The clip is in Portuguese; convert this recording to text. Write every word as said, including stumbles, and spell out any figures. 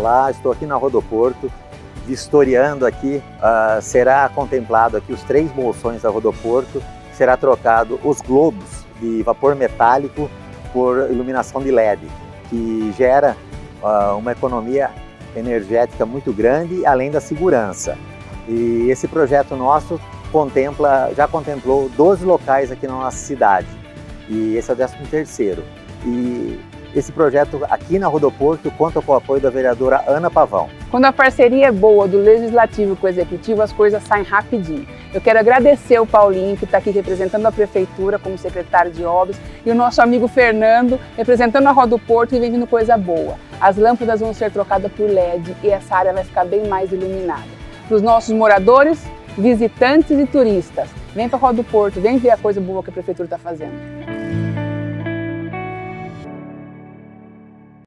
falar, estou aqui na Rodoporto, vistoriando aqui, uh, será contemplado aqui os três bolsões da Rodoporto, será trocado os globos de vapor metálico por iluminação de L E D, que gera uh, uma economia energética muito grande, além da segurança. E esse projeto nosso contempla, já contemplou doze locais aqui na nossa cidade, e esse é o décimo terceiro. E esse projeto aqui na Rodoporto conta com o apoio da vereadora Ana Pavão. Quando a parceria é boa do Legislativo com o Executivo, as coisas saem rapidinho. Eu quero agradecer o Paulinho, que está aqui representando a Prefeitura como secretário de Obras, e o nosso amigo Fernando, representando a Rodoporto e vem vindo coisa boa. As lâmpadas vão ser trocadas por L E D e essa área vai ficar bem mais iluminada. Para os nossos moradores, visitantes e turistas, vem para a Rodoporto, vem ver a coisa boa que a Prefeitura está fazendo.